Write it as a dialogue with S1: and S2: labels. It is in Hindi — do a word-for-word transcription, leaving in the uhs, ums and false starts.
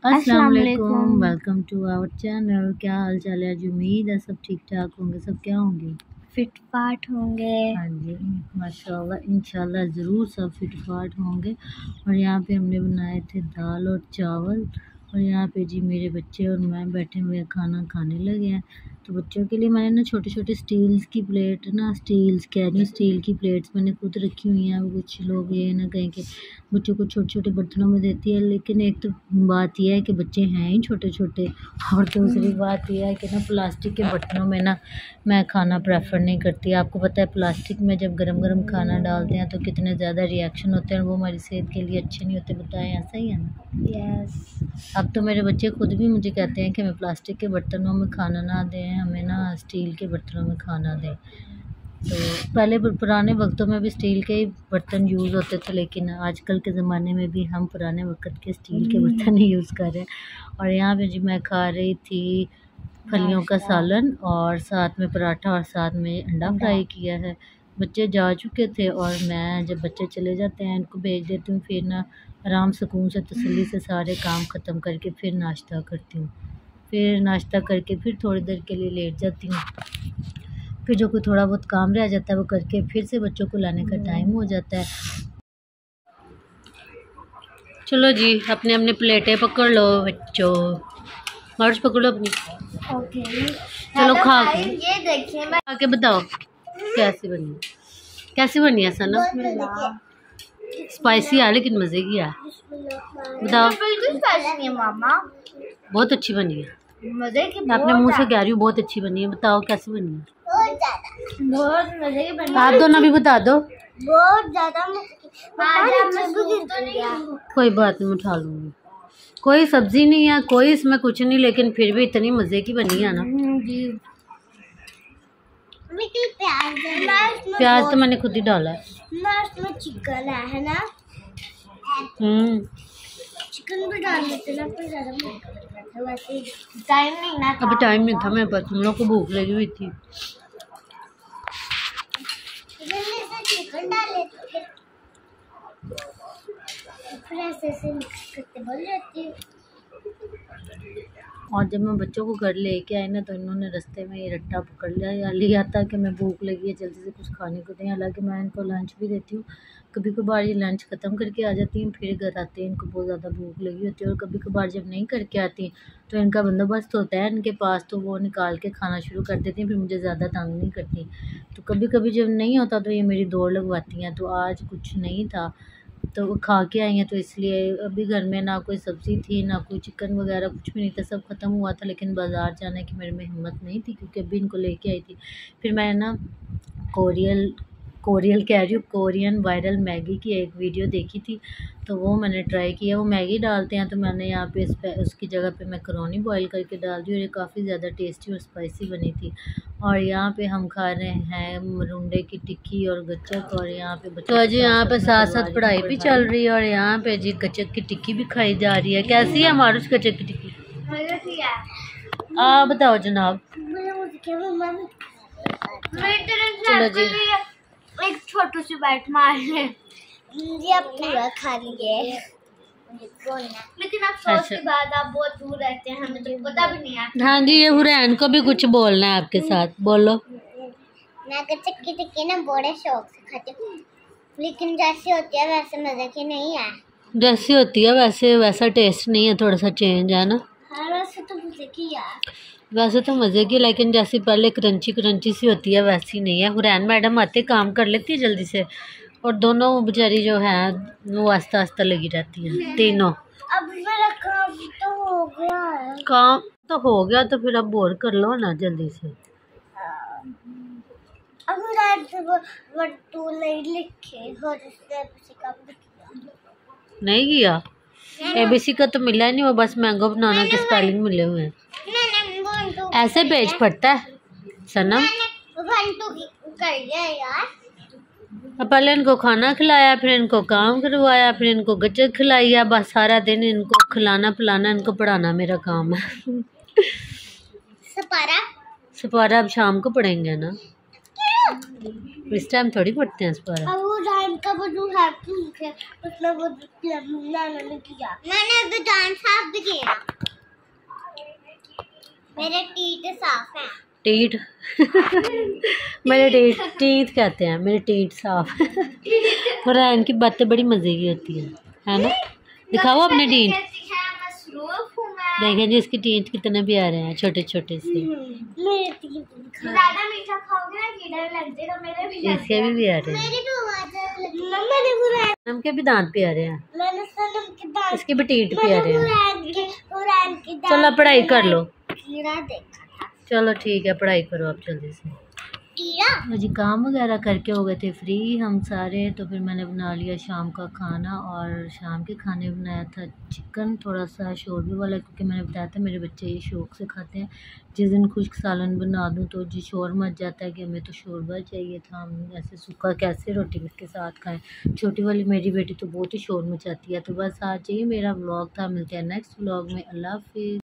S1: अस्सलाम वालेकुम, वेलकम टू आवर चैनल। क्या हाल चाल है? आज उम्मीद है सब ठीक ठाक होंगे। सब क्या होंगे?
S2: फिट फाट होंगे।
S1: हाँ जी, माशाल्लाह, इंशाल्लाह ज़रूर सब फिट फाट होंगे। और यहाँ पे हमने बनाए थे दाल और चावल, और यहाँ पे जी मेरे बच्चे और मैं बैठे हुए खाना खाने लगे हैं। तो बच्चों के लिए मैंने ना छोटे छोटे स्टील्स की प्लेट ना स्टील्स कह रही हूँ स्टील की प्लेट्स मैंने खुद रखी हुई हैं। कुछ लोग ये ना कहें कि बच्चों को छोटे छोटे बर्तनों में देती है, लेकिन एक तो बात यह है कि बच्चे हैं ही छोटे छोटे, और दूसरी बात यह है कि ना प्लास्टिक के बर्तनों में ना मैं खाना प्रेफर नहीं करती। आपको पता है प्लास्टिक में जब गरम गरम खाना डालते हैं तो कितने ज़्यादा रिएक्शन होते हैं, और वो हमारी सेहत के लिए अच्छे नहीं होते। बताएं, ऐसा ही है ना?
S2: यस।
S1: अब तो मेरे बच्चे खुद भी मुझे कहते हैं कि हमें प्लास्टिक के बर्तनों में खाना ना दें, हमें ना स्टील के बर्तनों में खाना दें। तो पहले पुराने वक्तों में भी स्टील के ही बर्तन यूज़ होते थे, लेकिन आजकल के ज़माने में भी हम पुराने वक्त के स्टील के बर्तन ही यूज़ कर रहे हैं। और यहाँ पे जी मैं खा रही थी फलियों का सालन, और साथ में पराठा, और साथ में अंडा फ्राई किया है। बच्चे जा चुके थे, और मैं जब बच्चे चले जाते हैं इनको भेज देती हूँ, फिर ना आराम सुकून से तसल्ली से सारे काम ख़त्म करके फिर नाश्ता करती हूँ। फिर नाश्ता करके फिर थोड़ी देर के लिए लेट जाती हूँ। फिर जो कोई थोड़ा बहुत काम रह जाता है वो करके फिर से बच्चों को लाने का टाइम हो जाता है। चलो जी, अपने अपने प्लेटें पकड़ लो बच्चों, मार्च पकड़ो अपनी।
S2: ओके,
S1: चलो खा के
S2: ये देखिए, मैं
S1: खा के बताओ कैसी बनी, कैसी बनी है सना? स्पाइसी है लेकिन मज़े की है। बताओ।
S2: बिल्कुल स्पाइसी नहीं है मामा,
S1: बहुत अच्छी बनी है।
S2: मजे की।
S1: मैं अपने मुंह से कह रही हूँ बहुत अच्छी बनी है। बताओ कैसी बनी है?
S2: बहुत ज्यादा, बहुत मजे की बनी।
S1: आप दोनों भी बता दो।
S2: बहुत ज्यादा मजे की।
S1: कोई बात नहीं, उठा लूँगी। कोई सब्जी नहीं है, कोई इसमें कुछ नहीं, लेकिन फिर भी इतनी मज़े की बनी है ना
S2: जी। प्याज
S1: प्याज तो मैंने खुद ही डाला है।
S2: इसमें चिकन है, है ना?
S1: हम्म
S2: चिकन भी डाल देते ना, फिर ज्यादा मजा आता है। वैसे टाइम नहीं ना था।
S1: अभी टाइम नहीं था मेरे पास, तुम लोग को भूख लगी हुई थी।
S2: चिकन डाल लेते फिर ऐसे ऐसे मिक्स करके बोल जाती है।
S1: और जब मैं बच्चों को घर लेके आई ना तो इन्होंने रास्ते में ये रट्टा पकड़ लिया या लिया था कि मैं भूख लगी है जल्दी से कुछ खाने को दें। हालांकि मैं इनको लंच भी देती हूँ, कभी कभार ये लंच ख़त्म करके आ जाती हैं, फिर घर आते हैं इनको बहुत ज़्यादा भूख लगी होती है। और कभी कभार जब नहीं करके आती तो इनका बंदोबस्त होता है इनके पास, तो वो निकाल के खाना शुरू कर देती हैं, फिर मुझे ज़्यादा तंग नहीं करती। तो कभी कभी जब नहीं होता तो ये मेरी दौड़ लगवाती हैं। तो आज कुछ नहीं था तो वो खा के आई हैं, तो इसलिए अभी घर में ना कोई सब्ज़ी थी ना कोई चिकन वगैरह कुछ भी नहीं था, सब ख़त्म हुआ था। लेकिन बाज़ार जाने की मेरे में हिम्मत नहीं थी क्योंकि अभी इनको लेके आई थी। फिर मैं ना कोरियल कोरियल कह रही हूँ कोरियन वायरल मैगी की एक वीडियो देखी थी, तो वो मैंने ट्राई किया। वो मैगी डालते हैं तो मैंने यहाँ पे इस पे उसकी जगह पे मैकरोनी बॉईल करके डाल दी, और ये काफ़ी ज़्यादा टेस्टी और स्पाइसी बनी थी। और यहाँ पे हम खा रहे हैं मरुंडे की टिक्की और गच्चक, और यहाँ पे तो जी यहाँ पे साथ साथ पढ़ाई भी चल रही है, और यहाँ पे जी गच्चक की टिक्की भी खाई जा रही है। कैसी है मारुष गच्चक की टिक्की? आप बताओ जनाब। चलो जी,
S2: एक छोटू सी बाइट मार ले, ये पूरा खा लिए। लेकिन अफसोस की बात, आप बहुत दूर रहते हैं, हमें तो पता भी नहीं है।
S1: हाँ जी, ये हुरैन को भी कुछ बोलना है आपके साथ, बोलो।
S2: मैं गच्चक की टिक्की ना बड़े शौक से खाती हूँ, लेकिन जैसी होती है वैसे मजे की नहीं है।
S1: जैसी होती है वैसे वैसा टेस्ट नहीं है, थोड़ा सा चेंज है ना।
S2: हाँ, वैसे तो मजे की है,
S1: वैसे तो मज़े की, लेकिन जैसी पहले क्रंची क्रंची सी होती है वैसी नहीं है। हुरैन मैडम आते काम कर लेती है जल्दी से, और दोनों बेचारी जो है वो आस्ता आस्ता लगी रहती हैं तीनों।
S2: अब मेरा काम तो हो गया है।
S1: काम तो हो गया तो फिर अब बोर कर लो ना जल्दी से।
S2: अब वो टू नहीं लिखे हो, जिससे काम
S1: नहीं किया। एबीसी का तो मिला नहीं, वो बस मैंगो बनाना के स्पेलिंग मिले हुए हैं। ऐसे पेज पड़ता है सनम। अब पहले इनको खाना खिलाया, फिर इनको काम करवाया, फिर इनको गच्चक खिलाई, बस सारा दिन इनको खिलाना पिलाना इनको पढ़ाना मेरा काम है।
S2: सपारा
S1: सपारा अब शाम को पढ़ेंगे ना। इस टाइम थोड़ी पढ़ते हैं इस पर।
S2: अब वो डांस का वजू है है उसमें वो नाना ने किया, मैंने अभी डांस साफ भी किया, मेरे टीथ साफ हैं।
S1: टीठ मेरे टीठ टीथ कहते हैं, मेरे टीठ साफ। और इनकी बातें बड़ी मजे की होती है, है ना? दिखाओ अपने टीठ। देखें जी इसकी टीथ कितने प्यारे हैं, छोटे छोटे से।
S2: ज़्यादा मीठा खाओगे ना कीड़ा लग जाएगा, मेरे भी
S1: इसके भी प्यारे हैं, सनम के भी दांत प्यारे हैं, इसके भी टीठ प्यारे हैं। चलो पढ़ाई कर लो,
S2: कीड़ा देखा था।
S1: चलो ठीक है पढ़ाई करो आप जल्दी से। जी काम वगैरह करके हो गए थे फ्री हम सारे, तो फिर मैंने बना लिया शाम का खाना। और शाम के खाने में बनाया था चिकन, थोड़ा सा शोरबे वाला, क्योंकि मैंने बताया था मेरे बच्चे ये शौक से खाते हैं। जिस दिन खुश्क सालन बना दूं तो जी शोर मच जाता है कि हमें तो शोरबा चाहिए था, हम ऐसे सूखा कैसे रोटी के साथ खाएं। छोटी वाली मेरी बेटी तो बहुत ही शोर मचाती है। तो बस आज यही मेरा व्लॉग था, मिलते हैं नेक्स्ट व्लॉग में। अल्लाह हाफिज़।